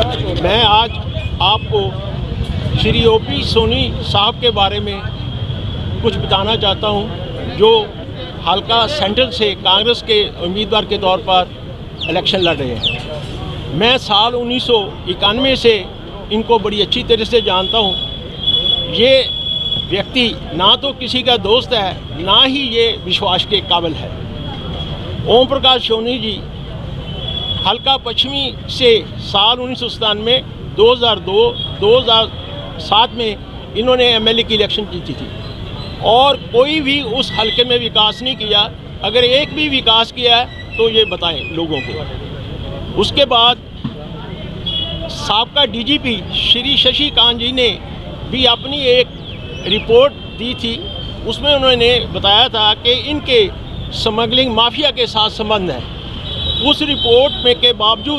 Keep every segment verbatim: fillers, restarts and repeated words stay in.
मैं आज आपको श्री ओपी सोनी साहब के बारे में कुछ बताना चाहता हूं, जो हल्का सेंट्रल से कांग्रेस के उम्मीदवार के तौर पर इलेक्शन लड़ रहे हैं। मैं साल उन्नीस सौ इक्यानवे से इनको बड़ी अच्छी तरह से जानता हूं। ये व्यक्ति ना तो किसी का दोस्त है, ना ही ये विश्वास के काबिल है। ओम प्रकाश सोनी जी हल्का पश्चिमी से साल उन्नीस सौ सतानवे दो हज़ार दो दो हज़ार सात में इन्होंने एमएलए की इलेक्शन जीती थी और कोई भी उस हल्के में विकास नहीं किया। अगर एक भी विकास किया है तो ये बताएं लोगों को। उसके बाद साबका डीजीपी श्री शशि कांत जी ने भी अपनी एक रिपोर्ट दी थी। उसमें उन्होंने बताया था कि इनके स्मगलिंग माफिया के साथ संबंध है। उस रिपोर्ट में के बावजूद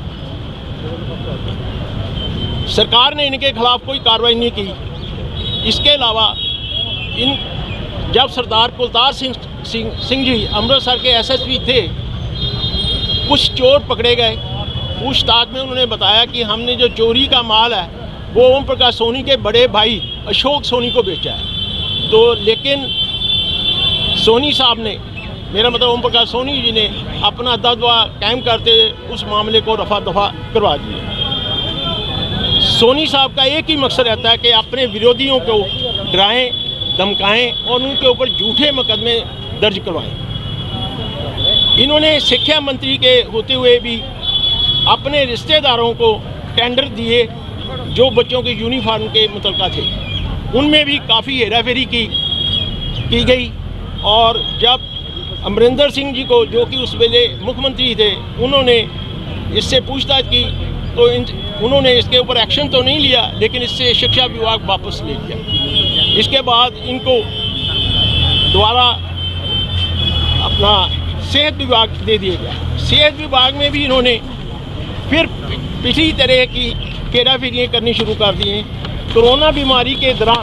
सरकार ने इनके खिलाफ कोई कार्रवाई नहीं की। इसके अलावा इन जब सरदार कुलतार सिंह सिंह सिंह जी अमृतसर के एसएसपी थे, कुछ चोर पकड़े गए। पूछताछ में उन्होंने बताया कि हमने जो चोरी का माल है वो ओम प्रकाश सोनी के बड़े भाई अशोक सोनी को बेचा है। तो लेकिन सोनी साहब ने, मेरा मतलब ओम प्रकाश सोनी जी ने अपना दबदबा कायम करते हुए उस मामले को रफा दफा करवा दिया। सोनी साहब का एक ही मकसद रहता है कि अपने विरोधियों को डराएं, धमकाएं और उनके ऊपर झूठे मुकदमे दर्ज करवाएं। इन्होंने शिक्षा मंत्री के होते हुए भी अपने रिश्तेदारों को टेंडर दिए जो बच्चों के यूनिफॉर्म के मुतल्लिका थे। उनमें भी काफ़ी हेराफेरी की की गई। और जब अमरिंदर सिंह जी को, जो कि उस वेले मुख्यमंत्री थे, उन्होंने इससे पूछताछ की तो इन उन्होंने इसके ऊपर एक्शन तो नहीं लिया, लेकिन इससे शिक्षा विभाग वापस ले लिया। इसके बाद इनको दोबारा अपना सेहत विभाग दे दिया गया। सेहत विभाग में भी इन्होंने फिर पिछली तरह की हेराफेरियाँ करनी शुरू कर दी हैं। कोरोना बीमारी के दौरान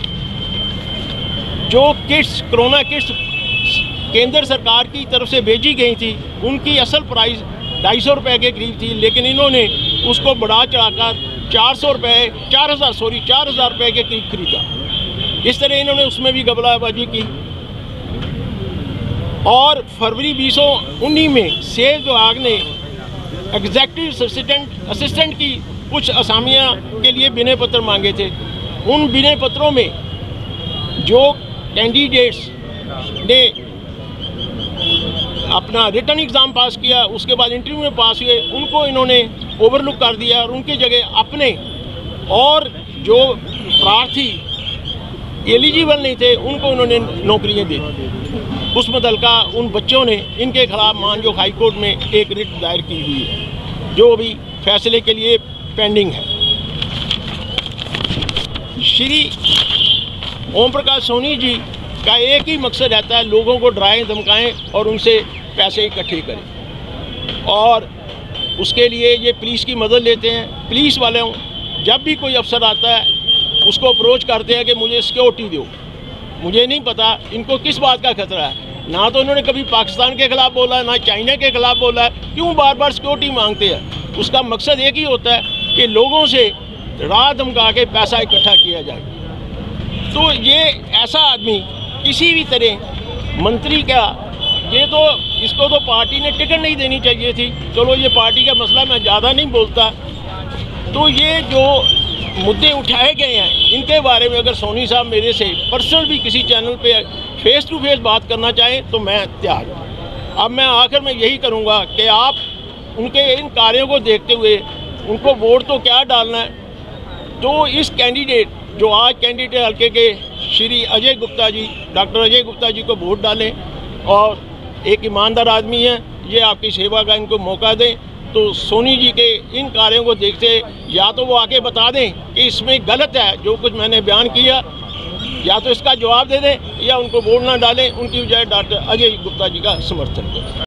जो किट्स कोरोना किट्स केंद्र सरकार की तरफ से भेजी गई थी, उनकी असल प्राइस ढाई सौ रुपये के करीब थी, लेकिन इन्होंने उसको बढ़ा चढ़ाकर चार सौ रुपये चार हज़ार सॉरी चार हज़ार रुपये के करीब खरीदा। इस तरह इन्होंने उसमें भी गबलाबाजी की। और फरवरी बीस सौ उन्नीस में सेहत विभाग ने एग्जेक्टिव असिस्टेंट असिस्टेंट की कुछ असामियाँ के लिए विनय पत्र मांगे थे। उन विनय पत्रों में जो कैंडिडेट्स ने अपना रिटर्न एग्ज़ाम पास किया, उसके बाद इंटरव्यू में पास हुए, उनको इन्होंने ओवरलुक कर दिया और उनकी जगह अपने और जो प्रार्थी एलिजिबल नहीं थे उनको उन्होंने नौकरियां दी। उस मुतल्लिका उन बच्चों ने इनके खिलाफ मानजो हाई कोर्ट में एक रिट दायर की हुई है, जो अभी फैसले के लिए पेंडिंग है। श्री ओम प्रकाश सोनी जी का एक ही मकसद रहता है, लोगों को डराएं, धमकाएं और उनसे पैसे इकट्ठे करें। और उसके लिए ये पुलिस की मदद लेते हैं। पुलिस वाले जब भी कोई अफसर आता है उसको अप्रोच करते हैं कि मुझे सिक्योरिटी दो। मुझे नहीं पता इनको किस बात का खतरा है। ना तो उन्होंने कभी पाकिस्तान के ख़िलाफ़ बोला, ना चाइना के ख़िलाफ़ बोला है। क्यों बार बार सिक्योरिटी मांगते हैं? उसका मकसद एक ही होता है कि लोगों से राह धमका के पैसा इकट्ठा किया जाए। तो ये ऐसा आदमी किसी भी तरह मंत्री का, ये तो इसको तो पार्टी ने टिकट नहीं देनी चाहिए थी। चलो ये पार्टी का मसला, मैं ज़्यादा नहीं बोलता। तो ये जो मुद्दे उठाए गए हैं इनके बारे में अगर सोनी साहब मेरे से पर्सनल भी किसी चैनल पे फेस टू फेस बात करना चाहें तो मैं तैयार हूँ। अब मैं आखिर में यही करूँगा कि आप उनके इन कार्यों को देखते हुए उनको वोट तो क्या डालना है, तो इस कैंडिडेट जो आज कैंडिडेट हल्के के श्री अजय गुप्ता जी, डॉक्टर अजय गुप्ता जी को वोट डालें और एक ईमानदार आदमी हैं, ये आपकी सेवा का इनको मौका दें। तो सोनी जी के इन कार्यों को देखते या तो वो आके बता दें कि इसमें गलत है जो कुछ मैंने बयान किया, या तो इसका जवाब दे दें, या उनको वोट ना डालें, उनकी बजाय डॉक्टर अजय गुप्ता जी का समर्थन करें।